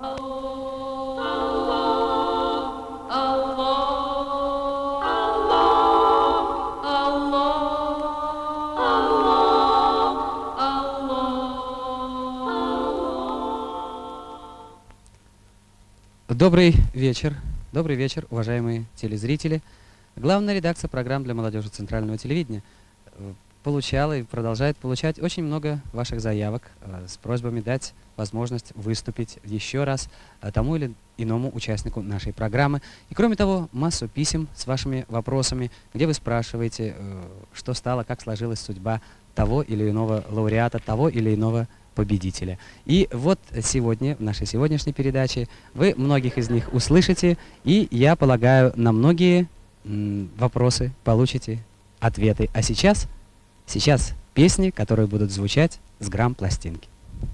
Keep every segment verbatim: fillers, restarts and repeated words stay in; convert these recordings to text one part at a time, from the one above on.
Добрый вечер, добрый вечер, уважаемые телезрители. Главная редакция программ для молодежи Центрального телевидения получала и продолжает получать очень много ваших заявок с просьбами дать возможность выступить еще раз тому или иному участнику нашей программы. И кроме того, массу писем с вашими вопросами, где вы спрашиваете, что стало, как сложилась судьба того или иного лауреата, того или иного победителя. И вот сегодня, в нашей сегодняшней передаче, вы многих из них услышите, и, я полагаю, на многие м, вопросы получите ответы. А сейчас, сейчас песни, которые будут звучать с грамм-пластинки.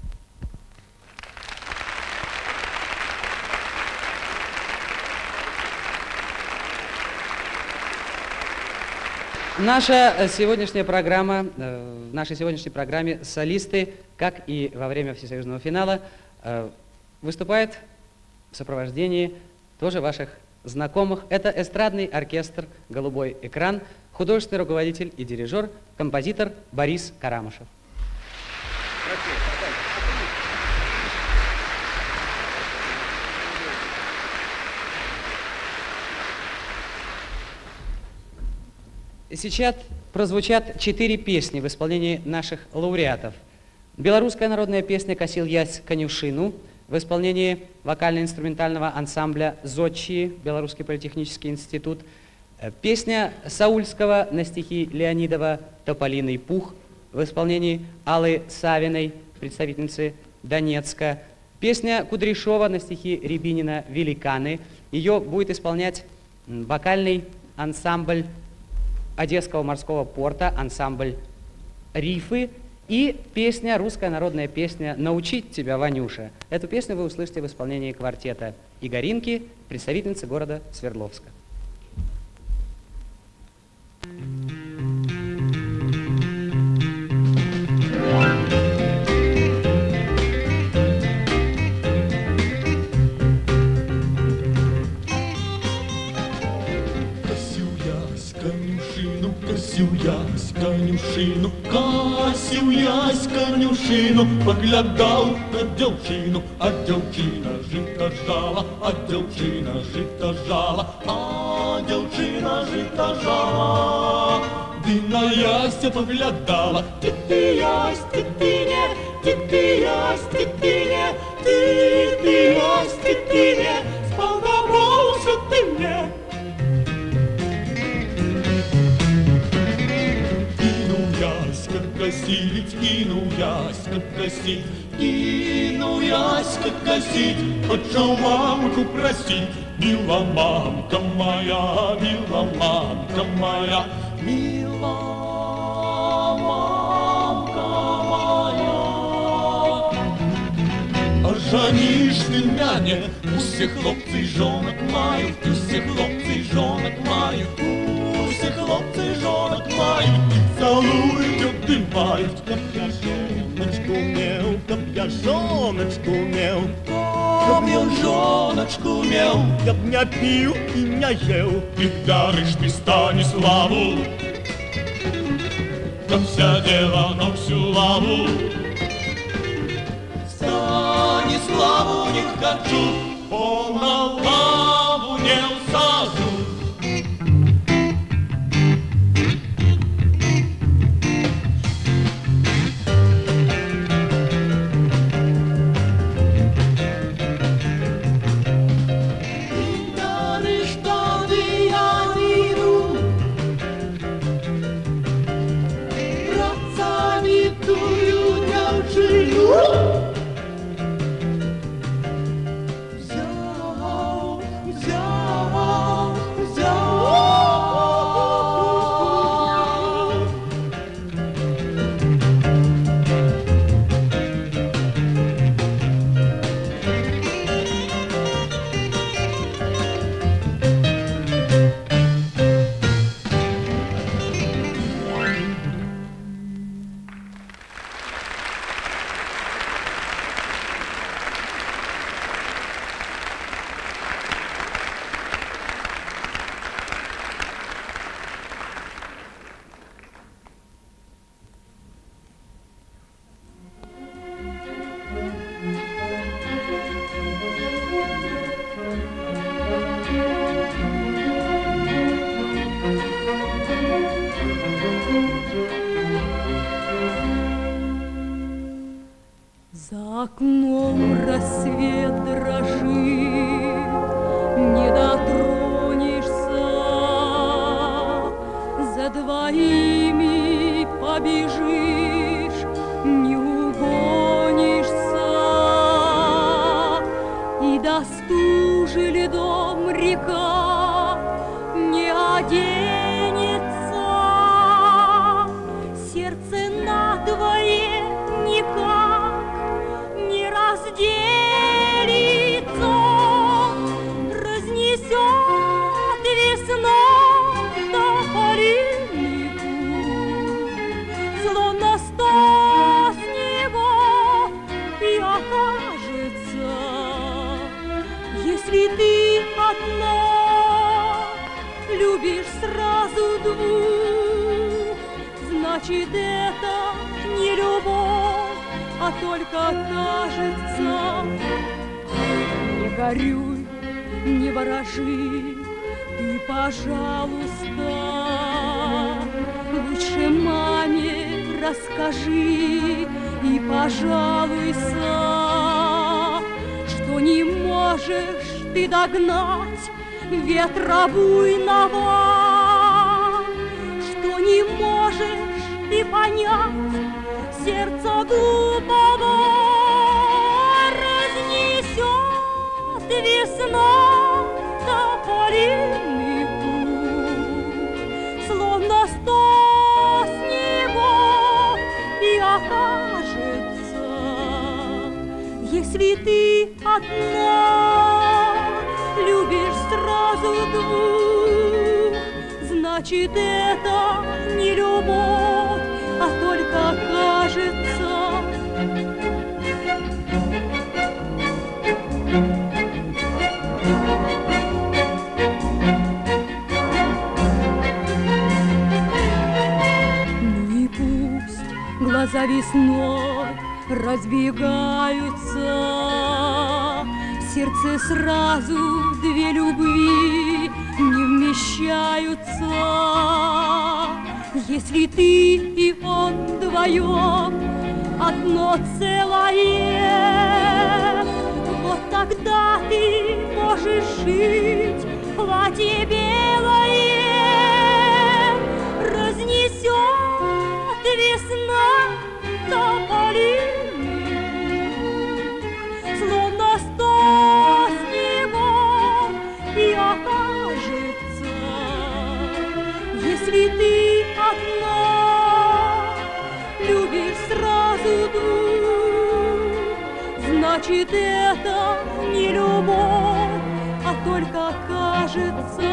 Наша сегодняшняя программа, в нашей сегодняшней программе солисты, как и во время всесоюзного финала, выступают в сопровождении тоже ваших знакомых. Это эстрадный оркестр «Голубой экран», художественный руководитель и дирижер, композитор Борис Карамышев. Сейчас прозвучат четыре песни в исполнении наших лауреатов. Белорусская народная песня «Косил ясь конюшину» в исполнении вокально-инструментального ансамбля «Зодчие», Белорусский политехнический институт. Песня Саульского на стихи Леонидова «Тополиный пух» в исполнении Аллы Савиной, представительницы Донецка. Песня Кудряшова на стихи Рябинина «Великаны». Ее будет исполнять вокальный ансамбль Одесского морского порта, ансамбль «Рифы», и песня, русская народная песня «Научить тебя, Ванюша». Эту песню вы услышите в исполнении квартета Игоринки, представительницы города Свердловска. Косил ясь конюшину, косил ясь конюшину, поглядал на девчину, а девчина жито жала, а девчина жито жала, а девчина жито жала. Ты на яся поглядала, ты ты ясь, ты ты не, ты ты ясь, ты ты не, ты ты ясь, ты ты не, сподобался ты мне. Косить, кинул ясь, как косить, кинул ясь, как косить, хочу мамку просить, мила мамка моя, мила мамка моя, мила мамка моя. А жанишь ты мяне, усе хлопцы и жонок мають, усе хлопцы и жонок мають, усе хлопцы и жонок мають. Целуют и мають, как я жоночку мел, как я жоночку мел, как я жоночку мел, я б не пил и не ел, и даришь ты Станиславу, как вся дело на всю лаву. Станиславу не хочу, по на лаву не усажу. Взял весном рассвет дрожит, не дотронешься, за двоими побежишь, не угонишься, и до стужи льдом река не оденется, сердце надвое никак не разделится, разнесет весной тополиный путь, словно сто снегов, и окажется, если ты одна любишь сразу двух, значит, это не любовь, а только кажется. Не горюй, не ворожи, ты, пожалуйста, лучше маме расскажи и пожалуйся, что не можешь ты догнать ветра буйного, что не можешь ты понять сердца глупого, разнесет весна тополиный путь, словно сто снегов, и окажется, если ты одна любишь сразу двух, значит, это не любовь, а только кажется. Ну и пусть глаза весной разбегаются, в сердце сразу две любви не вмещаются. Если ты и он вдвоем одно целое, вот тогда ты можешь жить в платье белое, разнесет весна тополиный путь, словно сто снегов, и окажется, если ты одна любишь сразу двух, значит, это не любовь, а только кажется.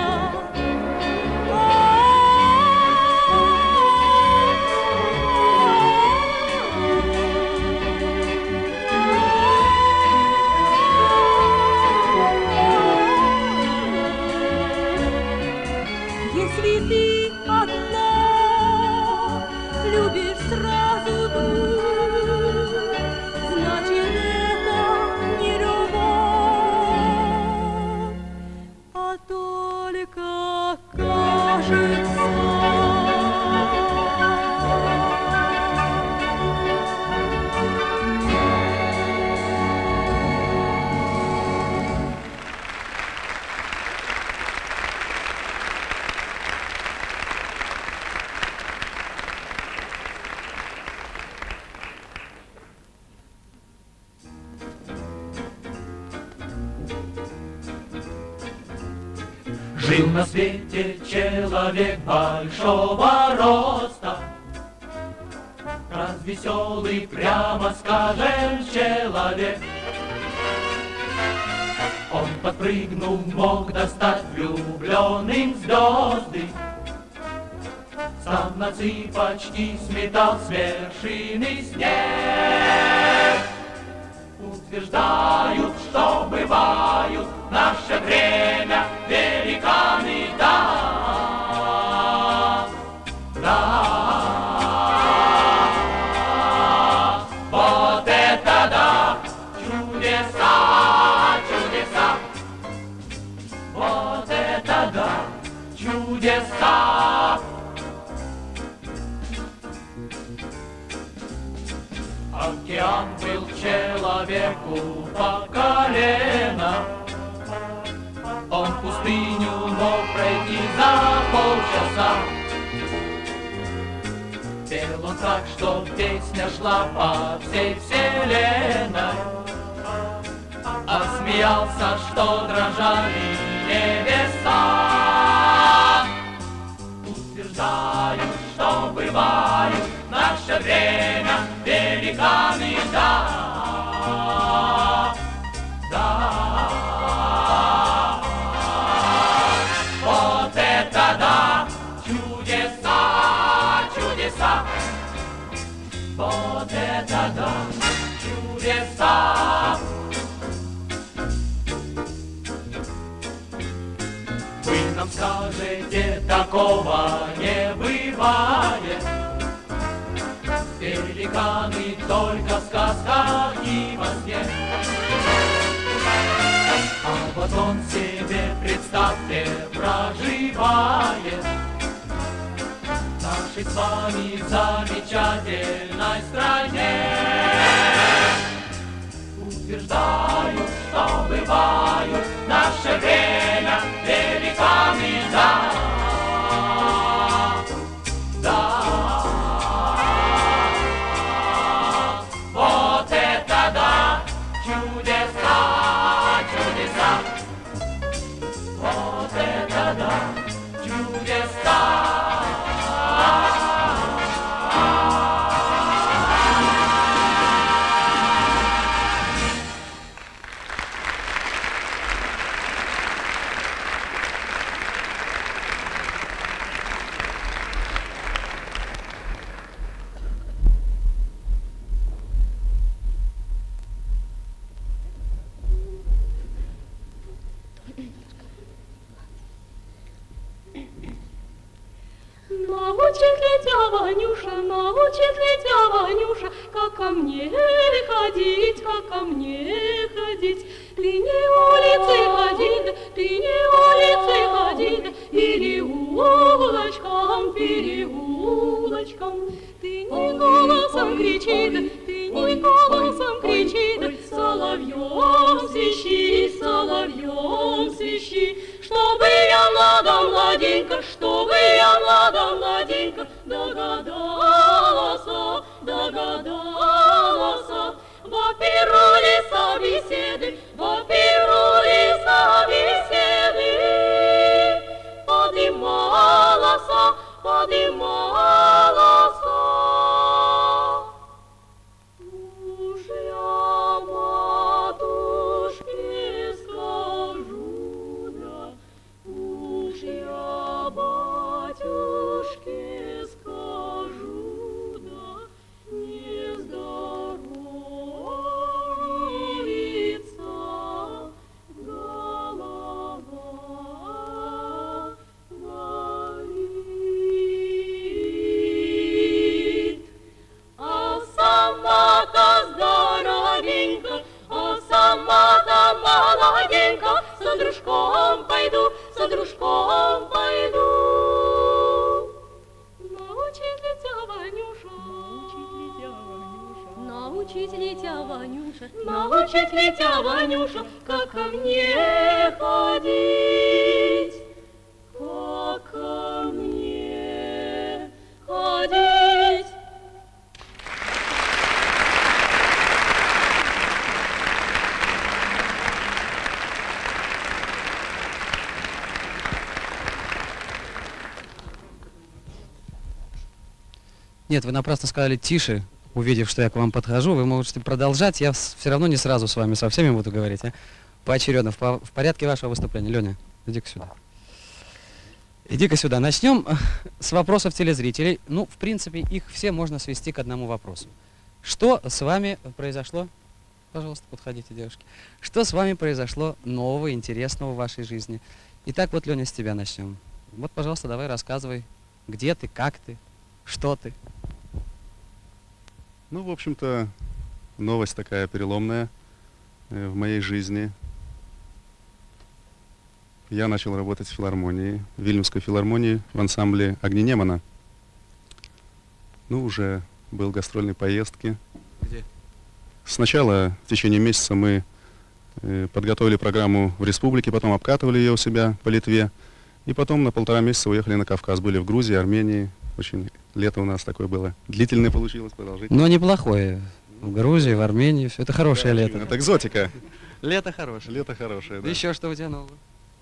Если ты одна любишь сразу двух, значит, это не любовь, а только кажется. Жил на свете человек большого роста, развеселый, прямо скажем, человек. Он, подпрыгнув, мог достать влюбленным звезды, сам на цыпочки сметал с вершины снег. Утверждают, что бывают в наше время великаны, да, да. Вот это да, чудеса, чудеса. Вот это да, чудеса. Океан был человеку палку по колено. Он пустыню мог пройти за полчаса. Пел он так, что песня шла по всей вселенной, а смеялся, что дрожали небеса. Утверждаю, что бывают в наше время великаны, да, да. Вот это да, чудеса, чудеса. Вот это да, чудеса. Вы нам скажете, такого не бывает. Великаны только в сказках и во сне. А вот он себе, представьте, проживает в нашей с вами замечательной стране. Утверждаю, что бывают в наше время великаны, да, да. Вот это да, чудеса, чудеса. Вот это да, чудеса. Научит ли тебя Ванюша, научит ли тебя Ванюша, как ко мне ходить, как ко мне ходить. Ты не улицы ходи, да, ты не улицы ходи, да, переулочком, переулочком. Ты не голосом кричи, да, ты не голосом кричи, да, соловьем свищи, соловьем свищи. Чтобы я млада, младенька, чтобы я млада, младенька, догадалась, догадалась. Во перву леса беседы, во перву леса беседы, подымалась, подымалась. Уж я матушке скажу, да, уж я батюшке скажу, да, не здоровится голова, болит. А сама-то здоровенька, а сама-то молоденька, со дружком пойду, со дружком пойду. Научит ли тебя Ванюша, научит ли тебя Ванюша, научит ли тебя Ванюша, как ко мне ходить, как ко мне ходить. Нет, вы напрасно сказали «тише», увидев, что я к вам подхожу. Вы можете продолжать, я все равно не сразу с вами со всеми буду говорить, а? Поочередно, в, по в порядке вашего выступления. Леня, иди-ка сюда. Иди-ка сюда. Начнем с вопросов телезрителей. Ну, в принципе, их все можно свести к одному вопросу. Что с вами произошло? Пожалуйста, подходите, девушки. Что с вами произошло нового, интересного в вашей жизни? Итак, вот, Леня, с тебя начнем. Вот, пожалуйста, давай рассказывай, где ты, как ты, что ты. Ну, в общем-то, новость такая переломная э, в моей жизни. Я начал работать в филармонии, в Вильнюсской филармонии, в ансамбле «Огни Немана». Ну, уже был в гастрольной поездке. Где? Сначала в течение месяца мы э, подготовили программу в республике, потом обкатывали ее у себя по Литве. И потом на полтора месяца уехали на Кавказ. Были в Грузии, Армении. Очень лето у нас такое было. Длительное получилось, продолжительное. Но неплохое. В Грузии, в Армении, все это хорошее Да, лето. Это экзотика. Лето хорошее. Лето хорошее, да. Еще что у тебя нового?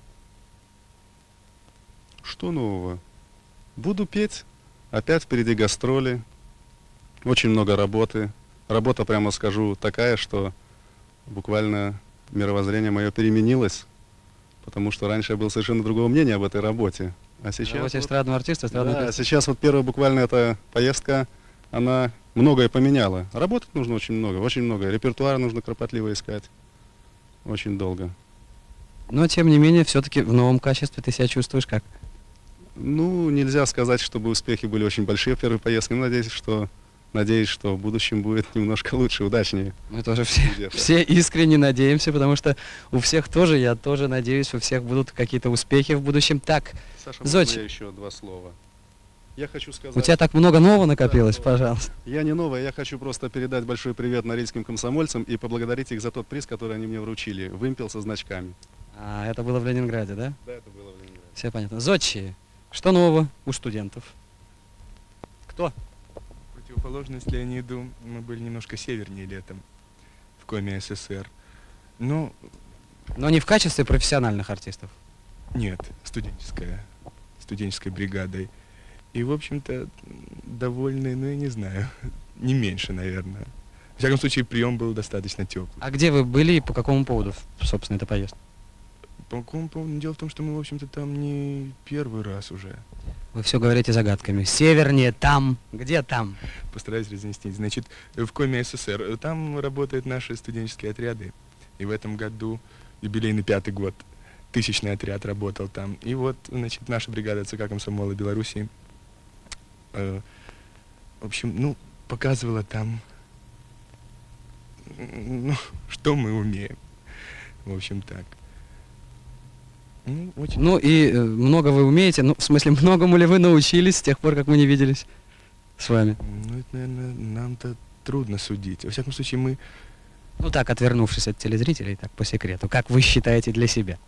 Что нового? Буду петь. Опять впереди гастроли. Очень много работы. Работа, прямо скажу, такая, что буквально мировоззрение мое переменилось. Потому что раньше я был совершенно другого мнения об этой работе. А сейчас... Работе вот- эстрадного артиста, эстрадного Да, певца. сейчас вот первая буквально эта поездка, она многое поменяла. Работать нужно очень много, очень много. Репертуар нужно кропотливо искать. Очень долго. Но, тем не менее, все-таки в новом качестве ты себя чувствуешь как? Ну, нельзя сказать, чтобы успехи были очень большие в первой поездке. Но надеюсь, что, надеюсь, что в будущем будет немножко лучше, удачнее. Мы тоже все, Где-то. все искренне надеемся, потому что у всех тоже, я тоже надеюсь, у всех будут какие-то успехи в будущем. Так, Саша, Зодчий. можно я еще два слова? Я хочу сказать... у тебя так много нового накопилось, Да, пожалуйста. Я не новая, я хочу просто передать большой привет норильским комсомольцам и поблагодарить их за тот приз, который они мне вручили. Вымпел со значками. А, это было в Ленинграде, да? Да, это было в Ленинграде. Все понятно. Зодчие, что нового у студентов? Кто? Противоположность Леониду, мы были немножко севернее летом, в Коме СССР. Но Но не в качестве профессиональных артистов. нет, студенческая, студенческой бригадой. И, в общем-то, довольны, ну, я не знаю, не меньше, наверное. В всяком случае, прием был достаточно теплый. А где вы были и по какому поводу, собственно, эта поездка? По какому поводу? Дело в том, что мы, в общем-то, там не первый раз уже. Вы все говорите загадками. Севернее, там. Где там? Постараюсь разъяснить. Значит, в Коме СССР, там работают наши студенческие отряды. И в этом году, юбилейный пятый год, тысячный отряд работал там. И вот, значит, наша бригада ЦК Комсомола Белоруссии, э, в общем, ну, показывала там, ну, что мы умеем. В общем, так. Ну, очень... Ну и э, много вы умеете, ну, в смысле, многому ли вы научились с тех пор, как мы не виделись с вами? Ну, это, наверное, нам-то трудно судить. Во всяком случае, мы... Ну так, отвернувшись от телезрителей, так, по секрету. Как вы считаете для себя?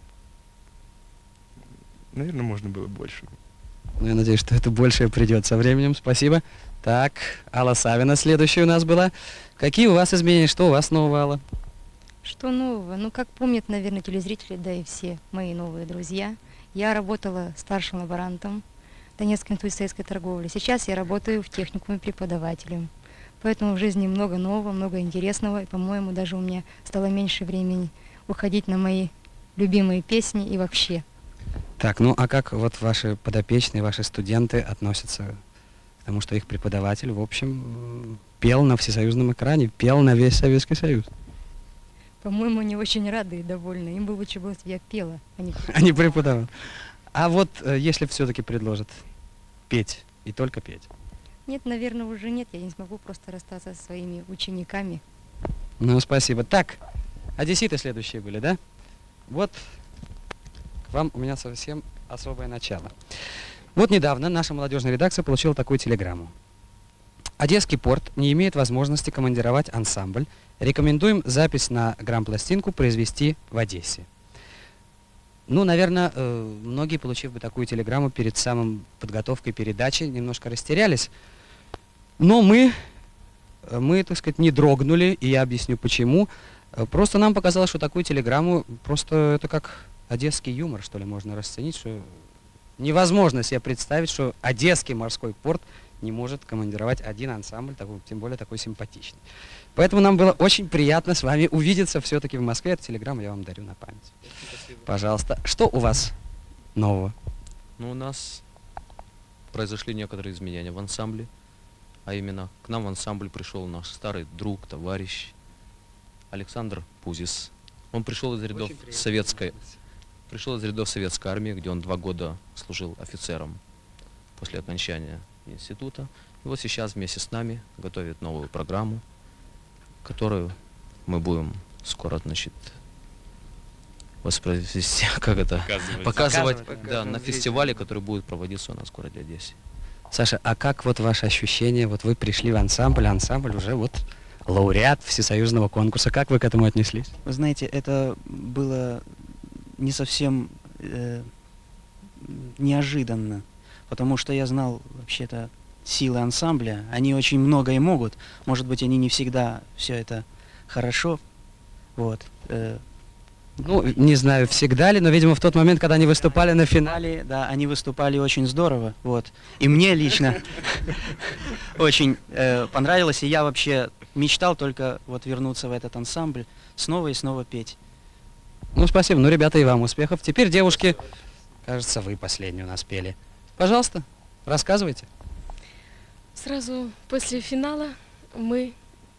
Наверное, можно было больше. Ну, я надеюсь, что это большее придет со временем. Спасибо. Так, Алла Савина следующая у нас была. Какие у вас изменения? Что у вас нового, Алла? Что нового? Ну, как помнят, наверное, телезрители, да и все мои новые друзья, я работала старшим лаборантом Донецкой института советской торговли. Сейчас я работаю в техникуме преподавателем. Поэтому в жизни много нового, много интересного. И, по-моему, даже у меня стало меньше времени уходить на мои любимые песни и вообще. Так, ну а как вот ваши подопечные, ваши студенты относятся к тому, что их преподаватель, в общем, м, пел на всесоюзном экране, пел на весь Советский Союз? По-моему, они очень рады и довольны. Им бы лучше было, если бы я пела, а не А не преподавал. А вот э, если все-таки предложат петь и только петь? Нет, наверное, уже нет. Я не смогу просто расстаться со своими учениками. Ну, спасибо. Так, одесситы следующие были, да? Вот к вам у меня совсем особое начало. Вот недавно наша молодежная редакция получила такую телеграмму. Одесский порт не имеет возможности командировать ансамбль. Рекомендуем запись на грампластинку произвести в Одессе. Ну, наверное, э, многие, получив бы такую телеграмму перед самым подготовкой передачи, немножко растерялись. Но мы, э, мы, так сказать, не дрогнули, и я объясню почему. Э, Просто нам показалось, что такую телеграмму, просто это как одесский юмор, что ли, можно расценить, что невозможно себе представить, что Одесский морской порт не может командировать один ансамбль, такой, тем более такой симпатичный. Поэтому нам было очень приятно с вами увидеться все-таки в Москве. Эту телеграмму я вам дарю на память. Спасибо. Пожалуйста. Что у вас нового? Ну, у нас произошли некоторые изменения в ансамбле, а именно к нам в ансамбль пришел наш старый друг, товарищ Александр Пузис. Он пришел из рядов советской, пришел из рядов советской армии, где он два года служил офицером после окончания института. И вот сейчас вместе с нами готовит новую программу, которую мы будем скоро, значит, воспроизвести, как это, Показывать. показывать, Показывать, да, на фестивале, который будет проводиться у нас в городе Одессе. Саша, а как вот ваши ощущения? Вот вы пришли в ансамбль, а ансамбль уже вот лауреат всесоюзного конкурса. Как вы к этому отнеслись? Вы знаете, это было не совсем э, неожиданно, потому что я знал вообще-то силы ансамбля. Они очень многое могут. Может быть, они не всегда все это хорошо. Вот. Э, Ну, не знаю, всегда ли, но, видимо, в тот момент, когда они выступали на финале... Да, они выступали очень здорово. Вот. И мне лично очень э, понравилось. И я вообще мечтал только вот вернуться в этот ансамбль, снова и снова петь. Ну, спасибо. Ну, ребята, и вам успехов. Теперь, девушки, кажется, вы последние у нас пели. Пожалуйста, рассказывайте. Сразу после финала мы,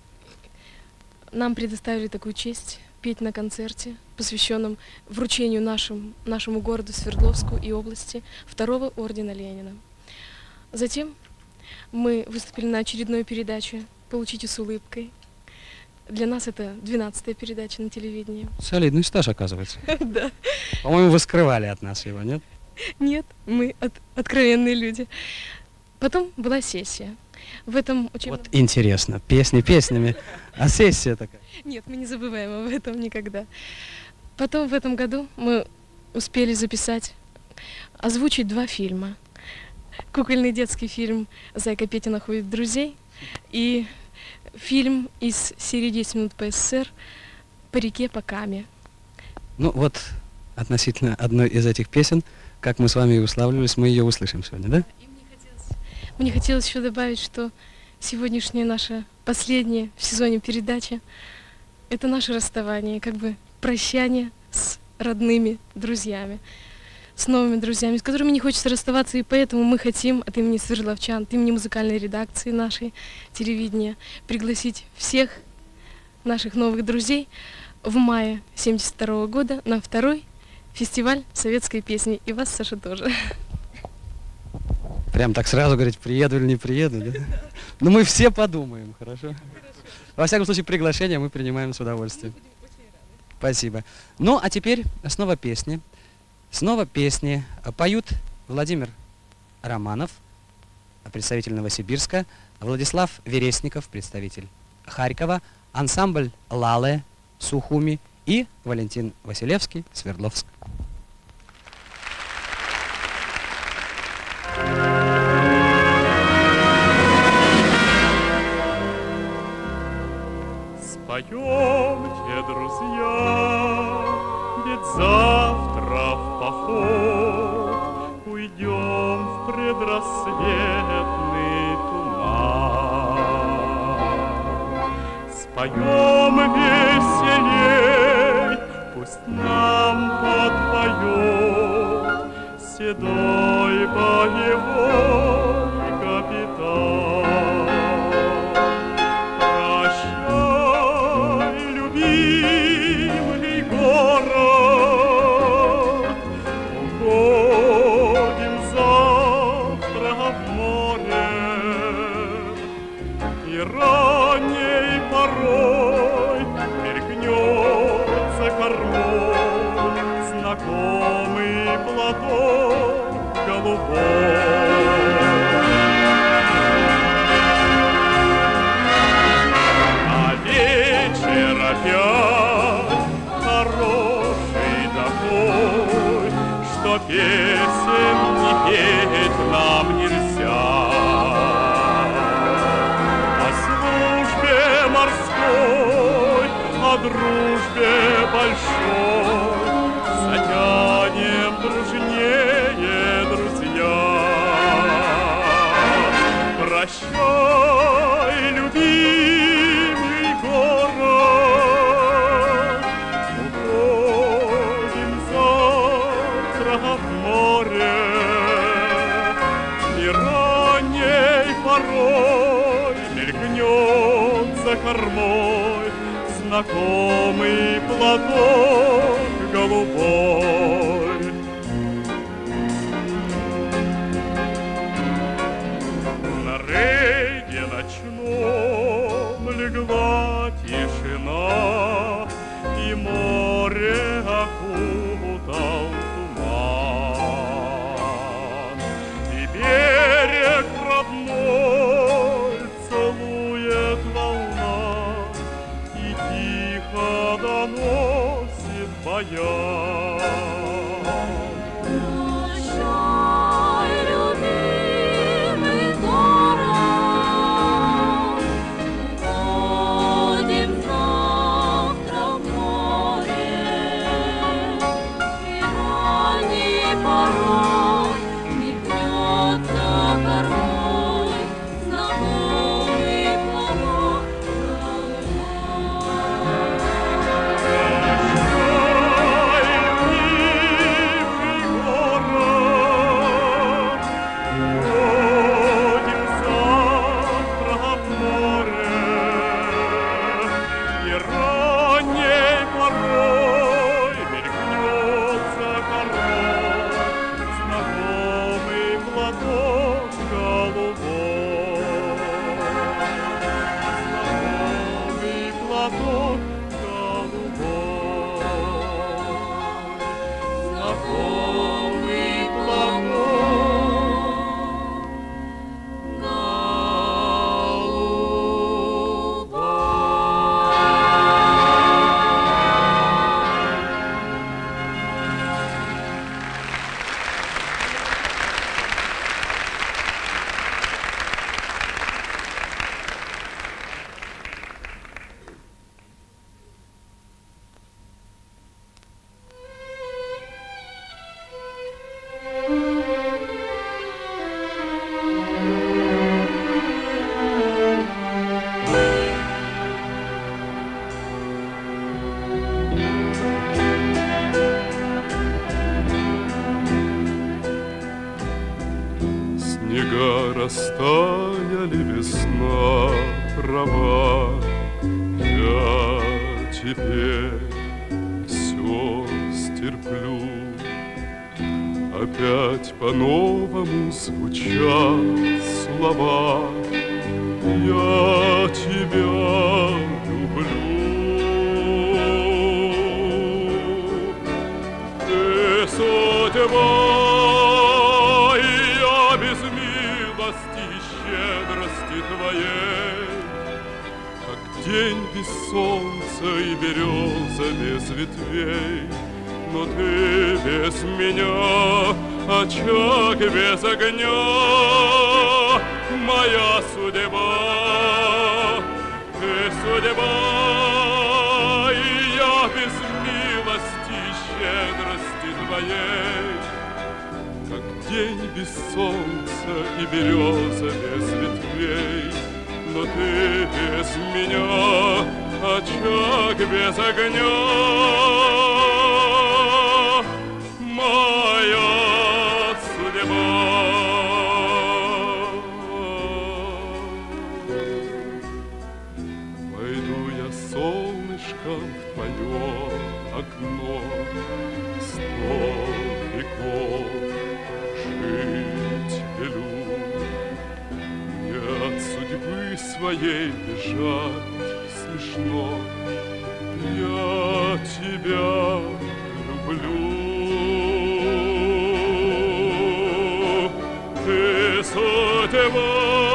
нам предоставили такую честь петь на концерте, посвященном вручению нашим, нашему городу Свердловску и области второго ордена Ленина. Затем мы выступили на очередной передаче «Получите с улыбкой». Для нас это двенадцатая передача на телевидении. Солидный стаж, оказывается. Да. По-моему, вы скрывали от нас его, нет? Нет, мы от, откровенные люди. Потом была сессия. В этом учебном... Вот интересно, песни песнями, а сессия такая. Нет, мы не забываем об этом никогда. Потом в этом году мы успели записать, озвучить два фильма. Кукольный детский фильм «Зайка Петя находит друзей» и фильм из серии «десять минут по СССР» «По реке, по Каме». Ну вот, относительно одной из этих песен, как мы с вами и уславливались, мы ее услышим сегодня, да? Мне хотелось еще добавить, что сегодняшняя наша последняя в сезоне передача – это наше расставание, как бы прощание с родными друзьями, с новыми друзьями, с которыми не хочется расставаться, и поэтому мы хотим от имени свердловчан, от имени музыкальной редакции нашей телевидения пригласить всех наших новых друзей в мае семьдесят второго года на второй фестиваль советской песни. И вас, Саша, тоже. Прям так сразу говорить, приеду или не приеду, да? Ну мы все подумаем, хорошо? Во всяком случае, приглашение мы принимаем с удовольствием. Спасибо. Ну, а теперь снова песни. Снова песни. Поют Владимир Романов, представитель Новосибирска, Владислав Вересников, представитель Харькова, ансамбль «Лале» Сухуми и Валентин Василевский, Свердловск. Споемте, друзья, ведь завтра в поход уйдем в предрассветный туман. Споем веселей, пусть нам подпоет седой боевой капитан. Знакомый платок голубой. А вечер опять хороший такой, что песен не петь нам нельзя. О службе морской, о дружбе большой затянем дружнее, друзья. Прощай, любимый город, уходим завтра в море. И ранней порой мелькнет за кормой знакомый платок голубой. На рейде ночном легла тишина, и море окутал туман. И берег родной целует волна моя. Прощай, любимый город, уходим завтра в море, и ранний порой мигнется кормой знакомый платок Снега растаяли, весна права, я теперь все стерплю. Опять по-новому звучат слова, я тебя люблю. Ты судьба, день без солнца и береза без ветвей, но ты без меня, очаг без огня, моя судьба, ты судьба, и я без милости и щедрости твоей, как день без солнца и береза без ветвей. Но ты без меня, очаг без огня, моя судьба. Пойду я солнышком в твое окно, сто веков жить велю. От судьбы своей бежать смешно, я тебя люблю. Ты судьба,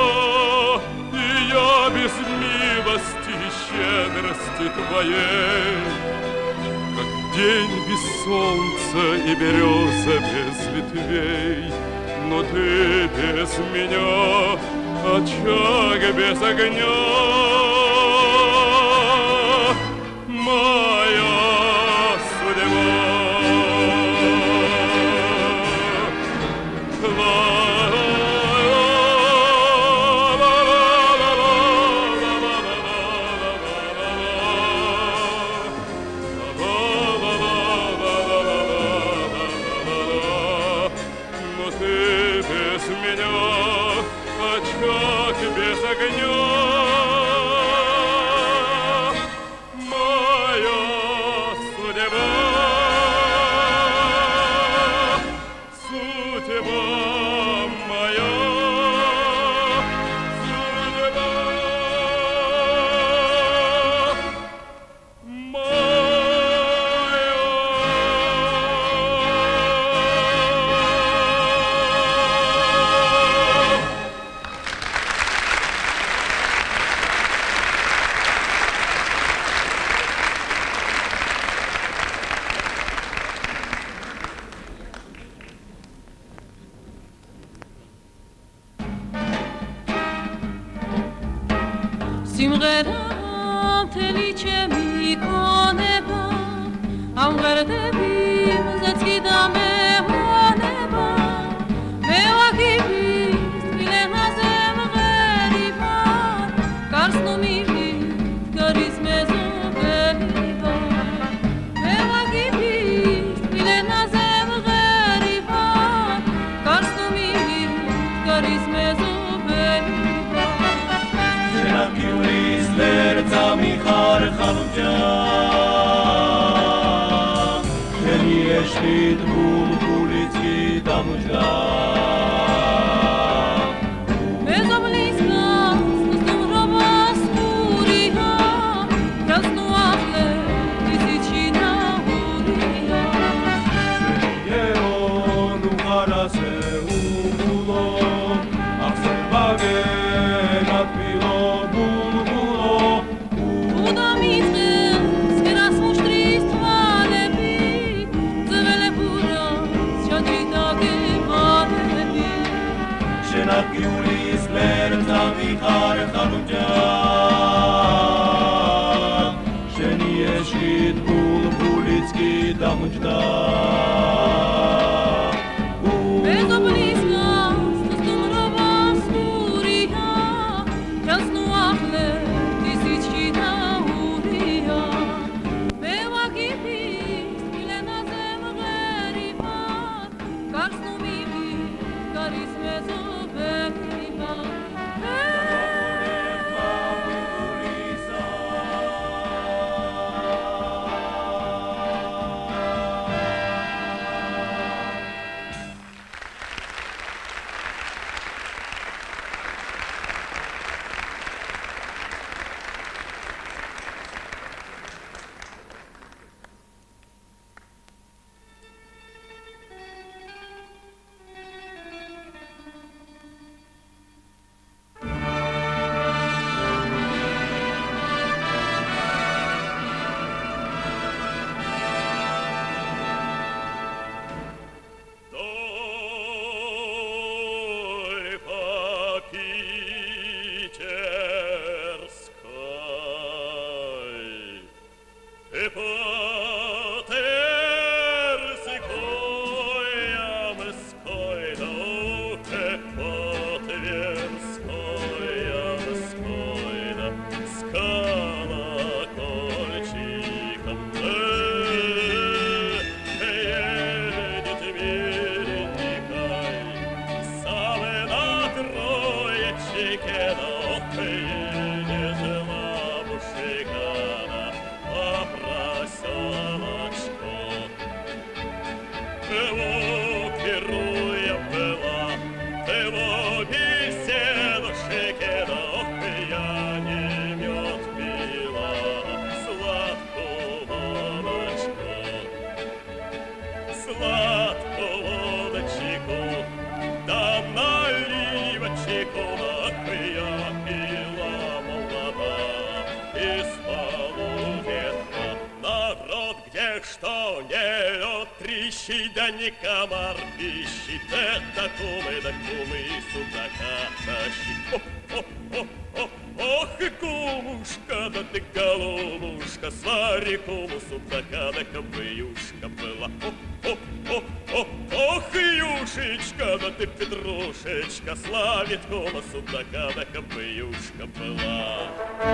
и я без милости и щедрости твоей, как день без солнца и береза без ветвей, но ты без меня, очаг без огня, моя судьба. Но ты без меня, очаг без огня. Amgheram telice mi coneba, amgherdebim zetskidame honeba, me'akibis milenazem gheriban, karsnu mivit garis mezuberiban, me'akibis milenazem gheriban, karsnu mivit garis mezuberiban. Giulis verza mi har khalujam Sheli eshlit bulbulitzi damujam Mezobliskas nosnu robas uriha, krasnu achle tisichina uriha. Yeron uharase umulo Afser bagen atpilo bulbulo Uda mitzveh, sfiras mushtristva lebit, zvele pura, shadrita gevalebit. Shenat giulis lerza michar khalujam Sheni eshit bulbulitski damujam Mezobliskas nosnu robas uriha, krasnu achle tisichina uriha. Me'akibis milenazem gheriban, karsnu mivit garis mezuberiban. Что не лед трещит, да не комар пищит, это кумы да кумы судака тащит. О-о-о-о, ох и кумушка, да ты голубушка, свари куму судака, да кобыюшка была. О-о-о-о, ох и юшечка, да ты петрушечка, славит кума судака, да кобыюшка была.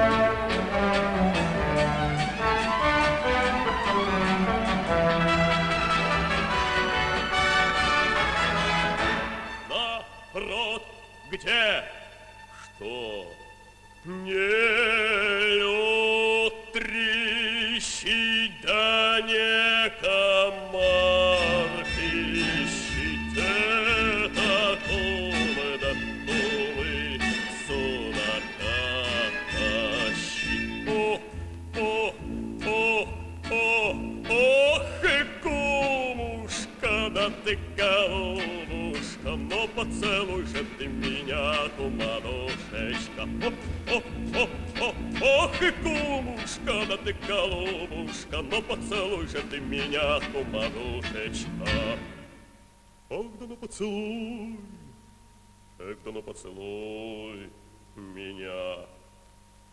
Народ, где? Что? Не лед трещит, да не комар пищит, это кумы да кумы судака тащит. О, о, о, о, ох и кумушка, да ты голубушка, но поцелуй же ты меня, куманушечка. О, о, о, о, ох и кумушка, да ты голубушка, но поцелуй же ты меня, куманушечка. Ах, да ну поцелуй, эх, да ну поцелуй меня.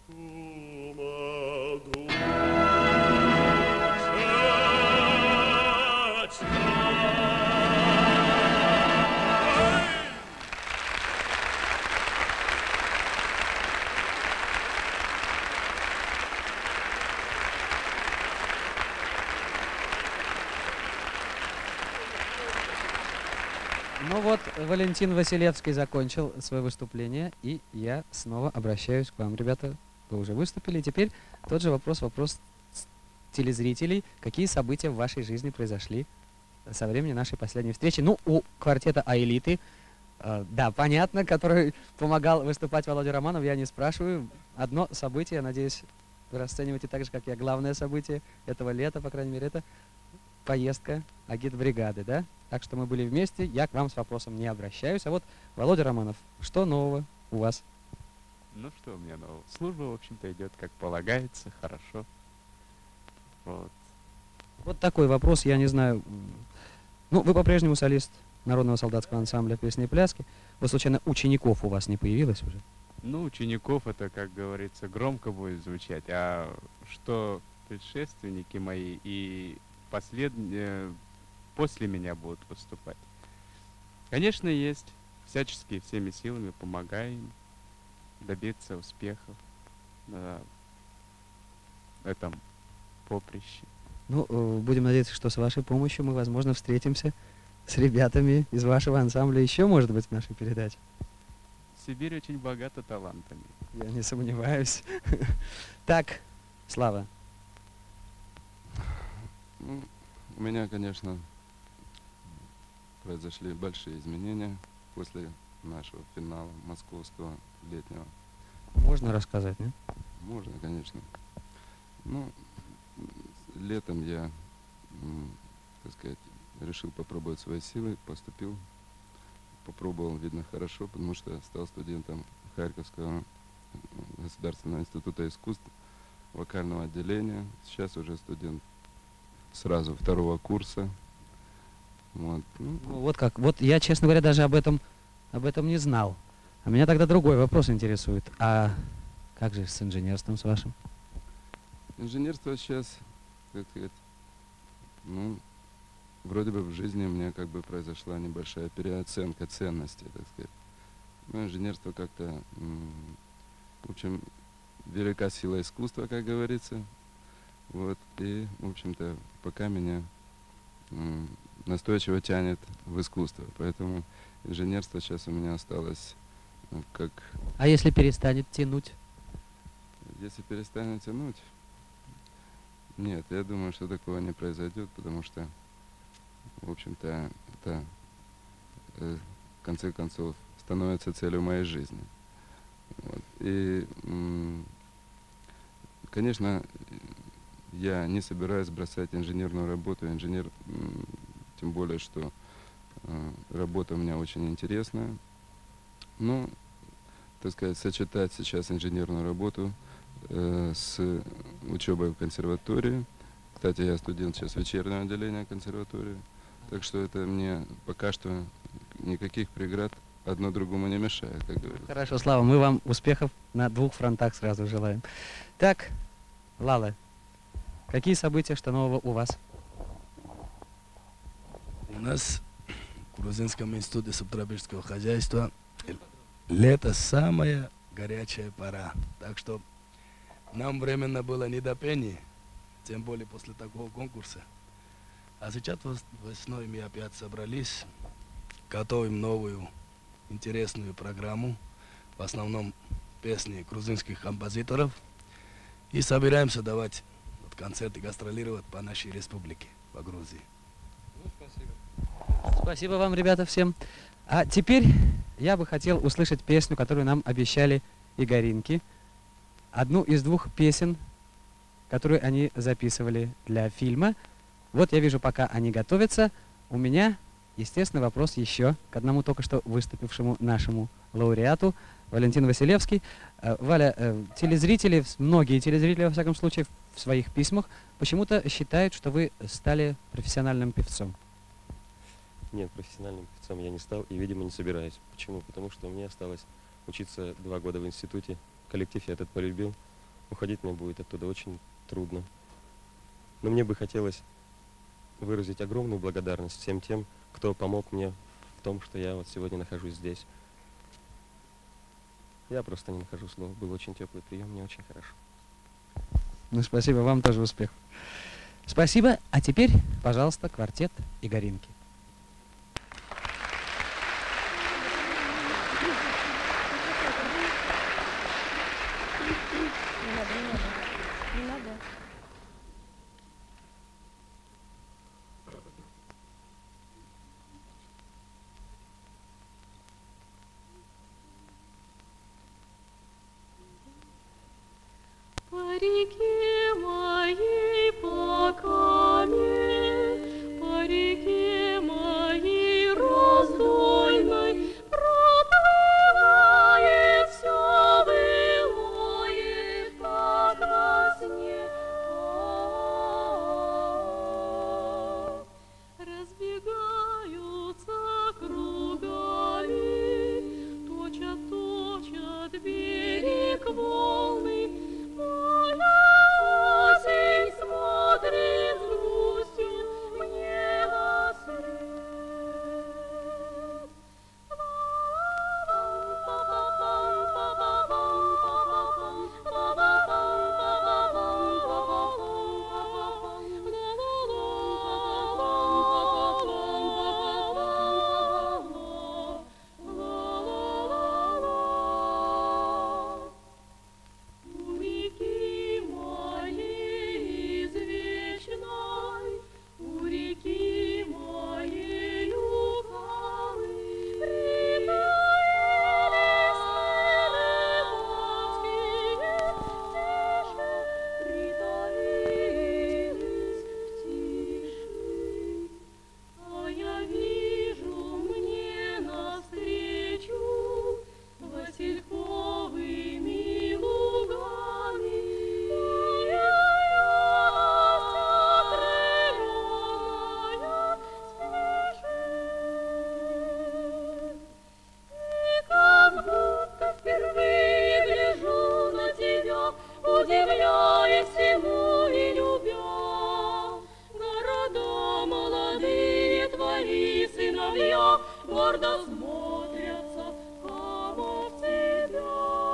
Ну вот, Валентин Василевский закончил свое выступление, и я снова обращаюсь к вам. Ребята, вы уже выступили. Теперь тот же вопрос, вопрос телезрителей. Какие события в вашей жизни произошли со времени нашей последней встречи? Ну, у квартета «А-элиты», э, да, понятно, который помогал выступать Володя Романов, я не спрашиваю. Одно событие, надеюсь, вы расцениваете так же, как я, главное событие этого лета, по крайней мере, это поездка агитбригады, да? Так что мы были вместе, я к вам с вопросом не обращаюсь. А вот, Володя Романов, что нового у вас? Ну что у меня нового? Служба, в общем-то, идет как полагается, хорошо. Вот. Вот такой вопрос, я не знаю. Ну, вы по-прежнему солист Народного солдатского ансамбля песни и пляски. Вы, случайно, учеников у вас не появилось уже? Ну, учеников это, как говорится, громко будет звучать. А что предшественники мои и последние после меня будут выступать? Конечно, есть. Всячески, всеми силами помогаем добиться успехов на этом поприще. Ну, э, будем надеяться, что с вашей помощью мы, возможно, встретимся с ребятами из вашего ансамбля еще, может быть, в нашей передаче. Сибирь очень богата талантами. Я не сомневаюсь. Так, Слава. Ну, у меня, конечно, произошли большие изменения после нашего финала московского летнего. Можно рассказать, нет? Можно, конечно. Ну, летом я, так сказать, решил попробовать свои силы, поступил, попробовал, видно, хорошо, потому что стал студентом Харьковского государственного института искусств, вокального отделения. Сейчас уже студент сразу второго курса. Вот. Ну, вот как. Вот я, честно говоря, даже об этом, об этом не знал. А меня тогда другой вопрос интересует. А как же с инженерством, с вашим? Инженерство сейчас, как сказать, ну, вроде бы в жизни у меня как бы произошла небольшая переоценка ценностей, так сказать. Ну, инженерство как-то, в общем, велика сила искусства, как говорится. Вот, и, в общем-то, пока меня м, настойчиво тянет в искусство. Поэтому инженерство сейчас у меня осталось ну, как... А если перестанет тянуть? Если перестанет тянуть? Нет, я думаю, что такого не произойдет, потому что, в общем-то, это, э, в конце концов, становится целью моей жизни. Вот. И, м, конечно, я не собираюсь бросать инженерную работу. Инженер, м, тем более, что э, работа у меня очень интересная. Но, так сказать, сочетать сейчас инженерную работу э, с учебой в консерватории. Кстати, я студент сейчас вечернего отделения консерватории. Так что это мне пока что никаких преград одно другому не мешает, как говорится. Хорошо, Слава, мы вам успехов на двух фронтах сразу желаем. Так, Лала, какие события, что нового у вас? У нас в Грузинском институте субтропического хозяйства лето самая горячая пора. Так что нам временно было не до пения, тем более после такого конкурса. А сейчас весной мы опять собрались, готовим новую интересную программу, в основном песни грузинских композиторов, и собираемся давать вот, концерты, гастролировать по нашей республике, по Грузии. Ну, спасибо. Спасибо вам, ребята, всем. А теперь я бы хотел услышать песню, которую нам обещали Игоринки. Одну из двух песен, которую они записывали для фильма. Вот я вижу, пока они готовятся, у меня, естественно, вопрос еще к одному только что выступившему нашему лауреату, Валентин Василевский. Э, Валя, э, телезрители, многие телезрители, во всяком случае, в своих письмах почему-то считают, что вы стали профессиональным певцом. Нет, профессиональным певцом я не стал и, видимо, не собираюсь. Почему? Потому что мне осталось учиться два года в институте. Коллектив я этот полюбил. уходить мне будет оттуда очень трудно. Но мне бы хотелось выразить огромную благодарность всем тем, кто помог мне в том, что я вот сегодня нахожусь здесь. Я просто не нахожу слов. Был очень теплый прием, мне очень хорошо. Ну, спасибо, вам тоже успех. Спасибо. А теперь, пожалуйста, квартет Игоринки. По реке моей по каме, по реке моей раздольной проплывает все былое, как во сне. Разбегаются кругами, точат, точат берег волны. Моя осень смотрит с грустью мне во след. У реки моей извечной, у реки моей лукавы притаились рыбацкие птички, притаились птички. А я вижу мне навстречу васильковыми лугами, моя юность окрыленная спешит. И как будто впервые гляжу на тебя, удивляясь всему и любя. Города молодые твои сыновья гордо смотрятся прямо в тебя.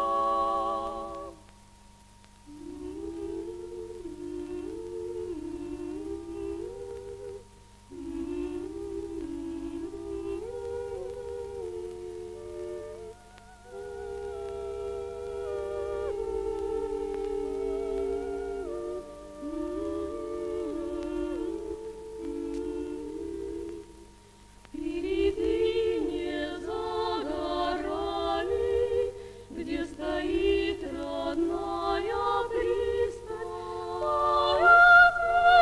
Впереди не за горами, где стоит родная пристань, город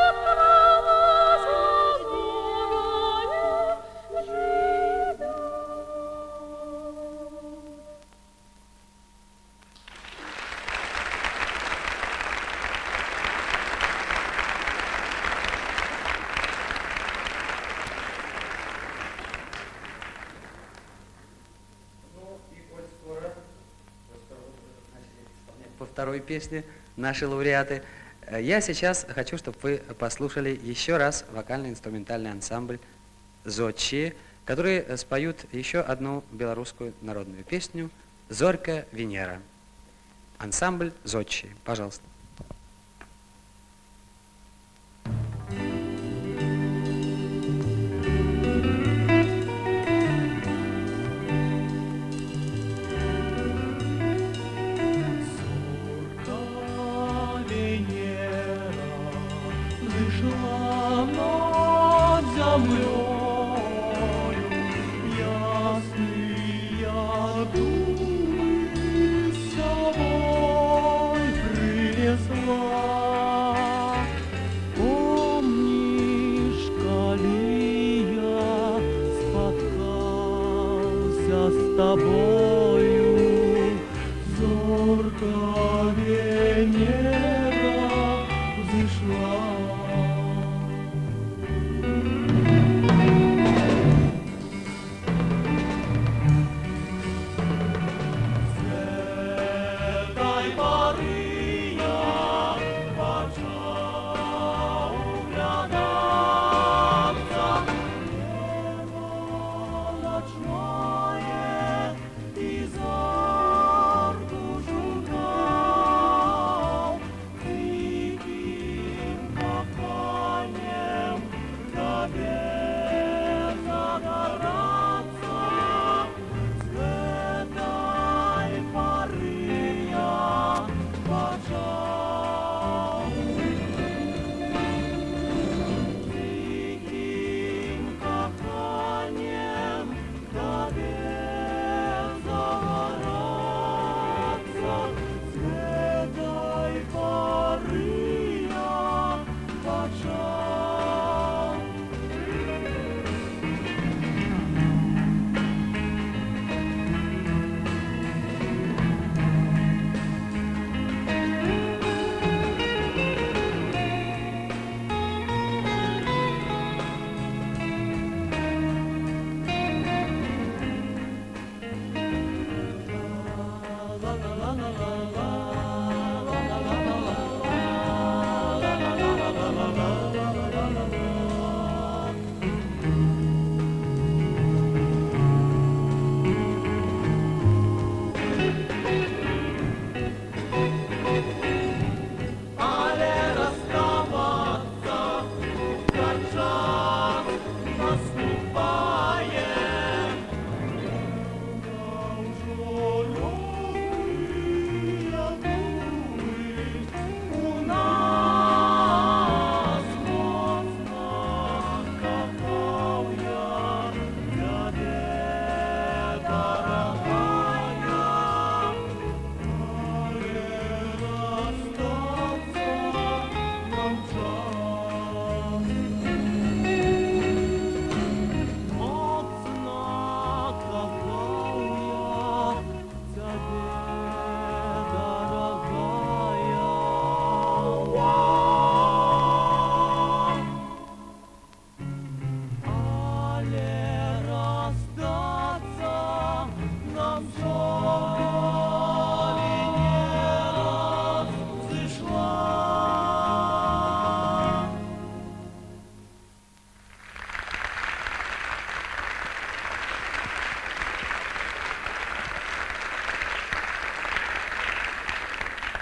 возлюбленная живет. По второй песне наши лауреаты. Э, Я сейчас хочу, чтобы вы послушали еще раз вокально-инструментальный ансамбль «Зодчие», которые э, споют еще одну белорусскую народную песню «Зорька Венера». Ансамбль «Зодчие». Пожалуйста. Взошла над землею, ясные думы с собой принесла. Помнишь, коли я споткался с тобою, зорка Венера взошла. С этой поры я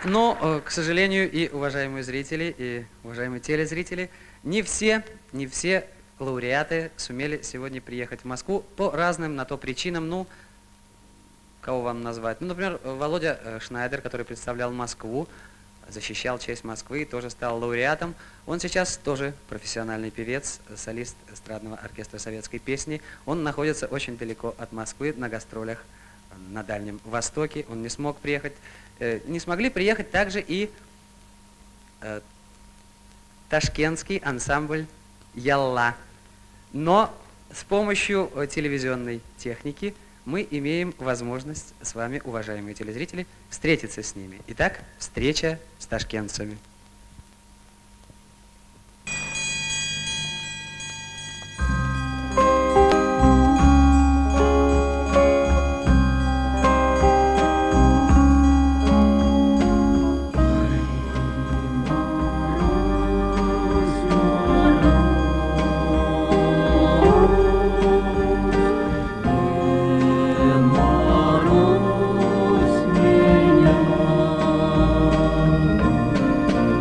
Но, э, к сожалению, и уважаемые зрители, и уважаемые телезрители, не все, не все лауреаты сумели сегодня приехать в Москву по разным на то причинам. Ну, кого вам назвать? Ну, например, Володя э, Шнайдер, который представлял Москву, защищал честь Москвы, тоже стал лауреатом. Он сейчас тоже профессиональный певец, солист эстрадного оркестра советской песни. Он находится очень далеко от Москвы, на гастролях на Дальнем Востоке. Он не смог приехать. Э, не смогли приехать также и э, ташкентский ансамбль «Ялла». Но с помощью э, телевизионной техники мы имеем возможность с вами, уважаемые телезрители, встретиться с ними. Итак, встреча с ташкентцами. Мороз меня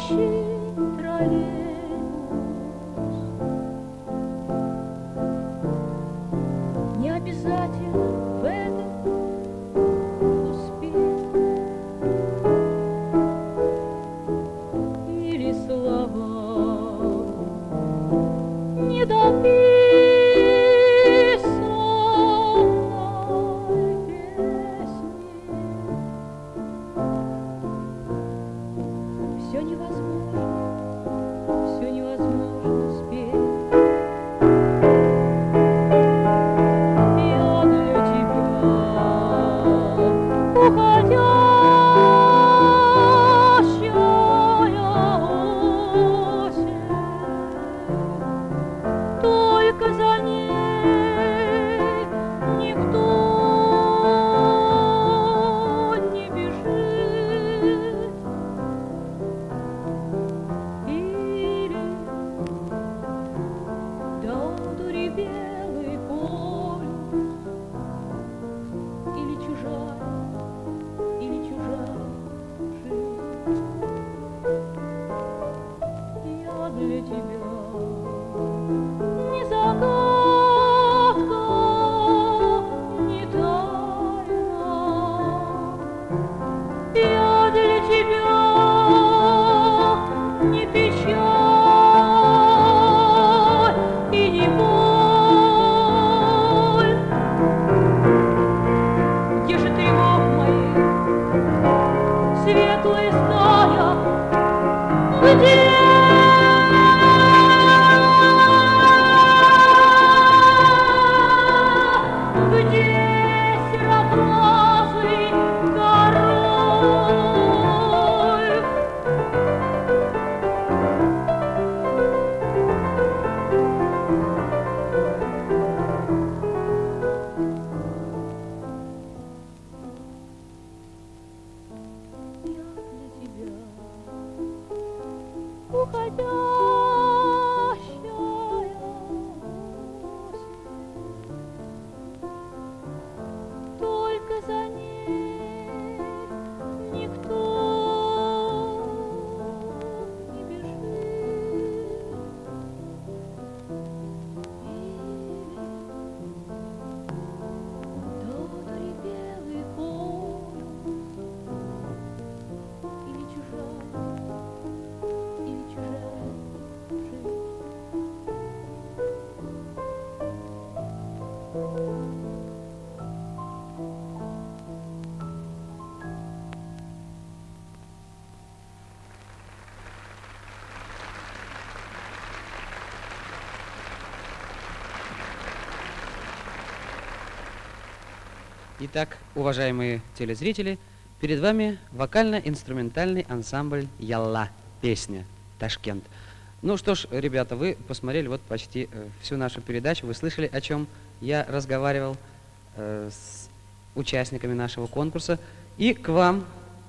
Итак, уважаемые телезрители, перед вами вокально-инструментальный ансамбль «Ялла», песня «Ташкент». Ну что ж, ребята, вы посмотрели вот почти э, всю нашу передачу, вы слышали, о чем я разговаривал э, с участниками нашего конкурса. И к вам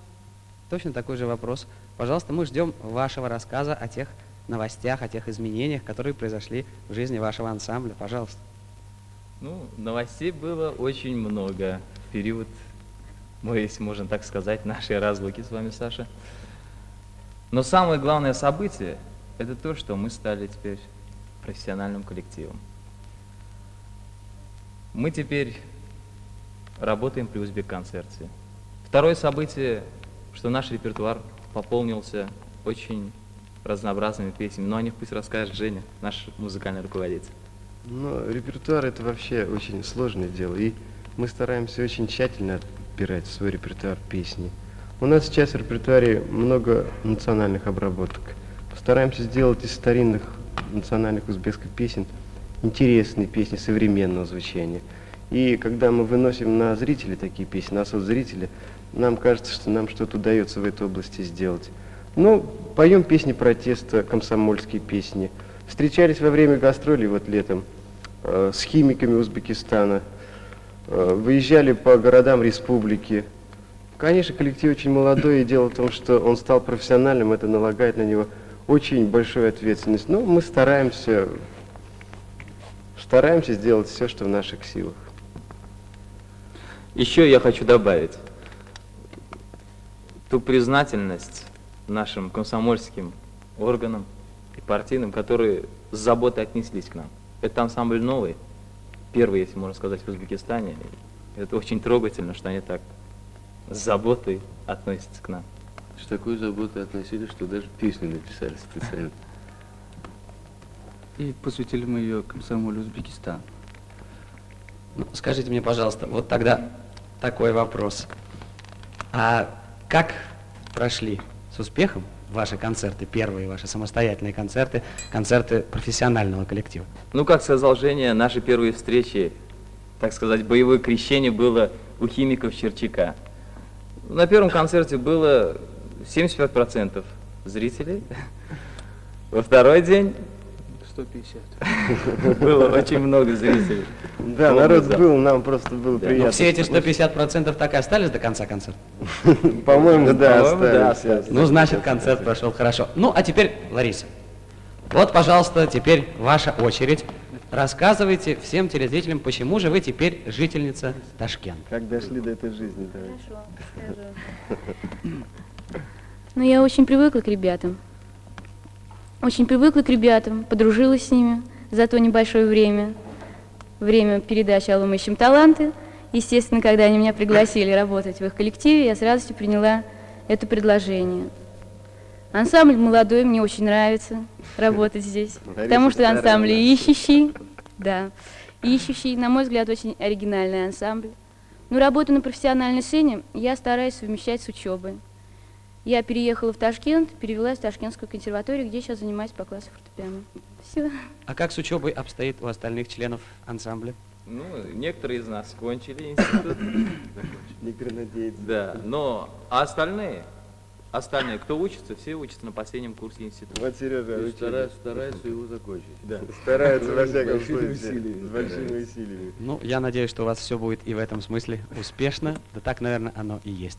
точно такой же вопрос. Пожалуйста, мы ждем вашего рассказа о тех новостях, о тех изменениях, которые произошли в жизни вашего ансамбля. Пожалуйста. Ну, новостей было очень много в период, ну, если можно так сказать, нашей разлуки с вами, Саша. Но самое главное событие – это то, что мы стали теперь профессиональным коллективом. Мы теперь работаем при Узбек-концерте. Второе событие, что наш репертуар пополнился очень разнообразными песнями. Но о них пусть расскажет Женя, наш музыкальный руководитель. Но репертуар — это вообще очень сложное дело, и мы стараемся очень тщательно отбирать свой репертуар песни. У нас сейчас в репертуаре много национальных обработок. Постараемся сделать из старинных национальных узбекских песен интересные песни современного звучания. И когда мы выносим на зрителей такие песни, на соцзрителей, нам кажется, что нам что-то удается в этой области сделать. Ну, поем песни протеста, комсомольские песни. Встречались во время гастролей вот летом э, с химиками Узбекистана, э, выезжали по городам республики. Конечно, коллектив очень молодой, и дело в том, что он стал профессиональным, это налагает на него очень большую ответственность. Но мы стараемся, стараемся сделать все, что в наших силах. Еще я хочу добавить ту признательность нашим комсомольским органам и партийным, которые с заботой отнеслись к нам. Этот ансамбль новый, первый, если можно сказать, в Узбекистане. Это очень трогательно, что они так с заботой относятся к нам. С такой заботой относились, что даже песню написали специально. И посвятили мы ее комсомолю Узбекистана. Ну, скажите мне, пожалуйста, вот тогда такой вопрос. А как прошли с успехом ваши концерты, первые ваши самостоятельные концерты, концерты профессионального коллектива? Ну, как сказал Женя, наши первые встречи, так сказать, боевое крещение было у химиков Черчака. На первом концерте было семьдесят пять процентов зрителей. Во второй день сто пятьдесят. было очень много зрителей. Да, народ был, нам просто было Да, приятно. но все эти сто пятьдесят процентов так и остались до конца концерта? По-моему, да, По-моему, да, остались. остались. Ну, значит, концерт прошел хорошо. Ну, а теперь, Лариса, вот, пожалуйста, теперь ваша очередь. Рассказывайте всем телезрителям, почему же вы теперь жительница Ташкента. Как дошли до этой жизни, да. Хорошо, скажу. Ну, я очень привыкла к ребятам. Очень привыкла к ребятам, подружилась с ними за то небольшое время. Время передачи «Алло, мы ищем таланты». Естественно, когда они меня пригласили работать в их коллективе, я с радостью приняла это предложение. Ансамбль молодой, мне очень нравится работать здесь, потому что ансамбль ищущий, да, ищущий, на мой взгляд, очень оригинальный ансамбль. Но работу на профессиональной сцене я стараюсь совмещать с учебой. Я переехала в Ташкент, перевелась в Ташкентскую консерваторию, где сейчас занимаюсь по классу фортепиано. Все. А как с учебой обстоит у остальных членов ансамбля? Ну, некоторые из нас кончили институт. Некоторые надеются. Да, но а остальные, остальные, кто учится, все учатся на последнем курсе института. Вот Сережа, То есть стараются, стараются его закончить. Да. Стараются во всяком Большими случае, усилиями с большими стараются. усилиями. Ну, я надеюсь, что у вас все будет и в этом смысле успешно. Да так, наверное, оно и есть.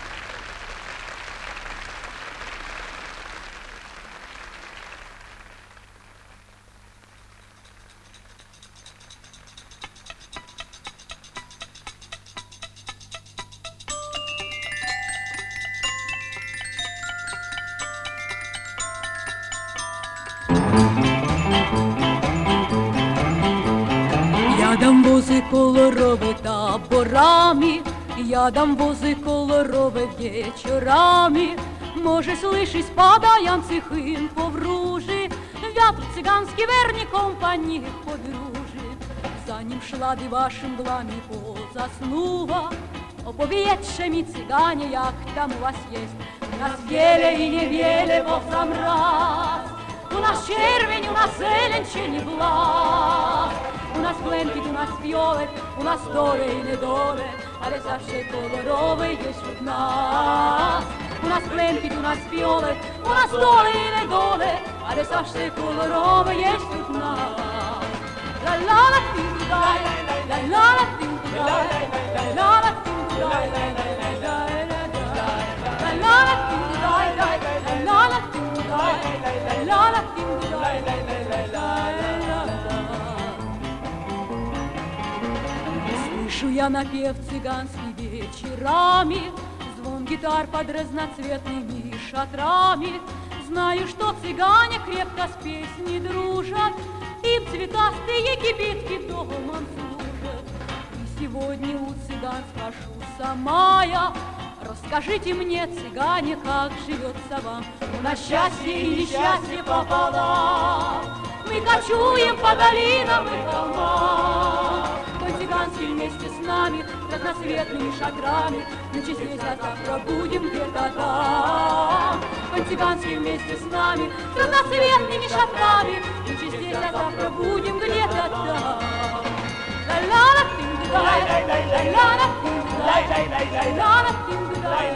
Ядом вози колорове таборами, ядом вози колорове вечорами. Може, слышись, падаям цихим повружи, вятр цыганский верни компании подружи. За ним шла дивашим мглами позаснула, оповідше мі цыгане, як там у вас есть. У нас вєле і не вєле Бог замраз, у нас червень, у нас зелень, чи не благ. У нас блемпіт, у нас фіолет, у нас доле і недоле, але завжди колорове є в нас. У нас блемпіт, у нас фіолет, у нас доле і недоле, але завжди колорове є в нас. Ла-ла-ла, тин-дай, ла-ла-ла, тин-дай, ла-ла-ла, тин-дай, ла-ла-ла, тин-дай, ла-ла-ла, тин-дай, ла-ла-ла, тин-дай, слышу я напев цыганский вечерами, звон гитар под разноцветными шатрами. Знаю, что цыгане крепко с песней дружат, им цветастые кибитки домом служат. И сегодня у цыган спрошу сама я, расскажите мне, цыгане, как живется вам. У нас счастье и несчастье пополам, мы кочуем по долинам и холмам. Цыганский вместе с нами, разноцветными шатрами, ночи здесь, а завтра будем где-то там. Цыганский вместе с нами, разноцветными шатрами, ночи здесь, а завтра будем где-то там. Ла-ла-ла, тин-дай, ла-ла-ла, тин-дай, ла-ла-ла, тин-дай,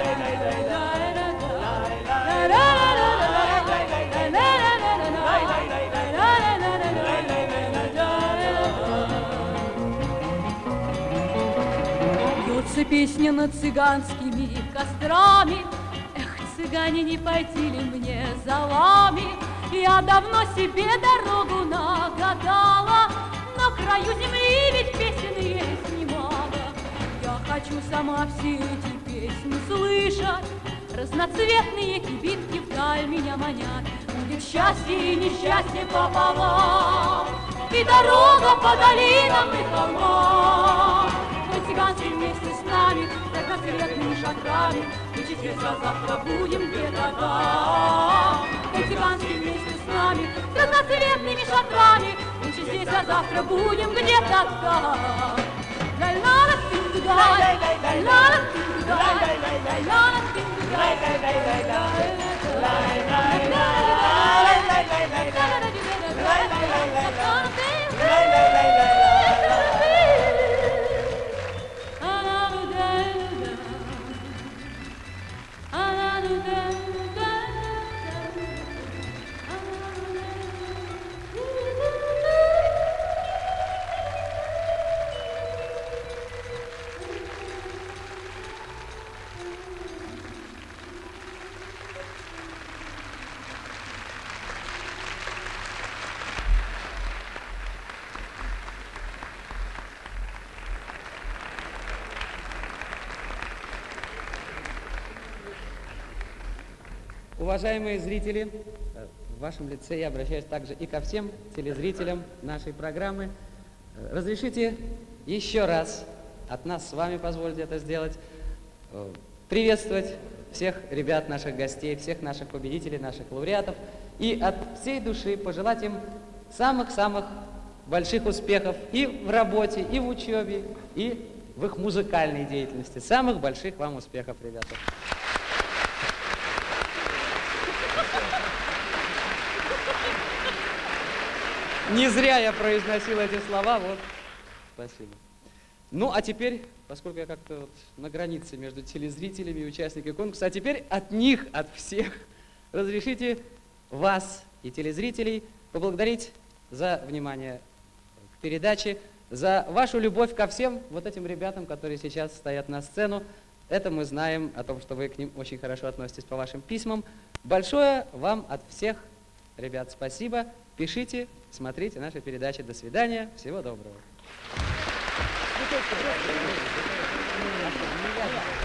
Льется песня над цыганскими кострами. Эх, цыгане, не пойти ли мне за вами? Я давно себе дорогу нагадала, на краю земли ведь песен есть немало. Я хочу сама все эти песни слышать, разноцветные кибитки вдаль меня манят. Будет счастье и несчастье пополам, и дорога по долинам и холмам. Мы цыганские вместе с нами, разноцветными шатрами, лечить здесь, а завтра будем где-то там. Мы цыганские вместе с нами, разноцветными шатрами, лечить здесь, а завтра будем где-то там. Уважаемые зрители, в вашем лице я обращаюсь также и ко всем телезрителям нашей программы. Разрешите еще раз, от нас с вами позвольте это сделать, приветствовать всех ребят, наших гостей, всех наших победителей, наших лауреатов, и от всей души пожелать им самых-самых больших успехов и в работе, и в учебе, и в их музыкальной деятельности. Самых больших вам успехов, ребята. Не зря я произносил эти слова, вот, спасибо. Ну, а теперь, поскольку я как-то вот на границе между телезрителями и участниками конкурса, а теперь от них, от всех, разрешите вас и телезрителей поблагодарить за внимание к передаче, за вашу любовь ко всем вот этим ребятам, которые сейчас стоят на сцену. Это мы знаем о том, что вы к ним очень хорошо относитесь по вашим письмам. Большое вам от всех, ребят, спасибо. Пишите, смотрите наши передачи. До свидания. Всего доброго.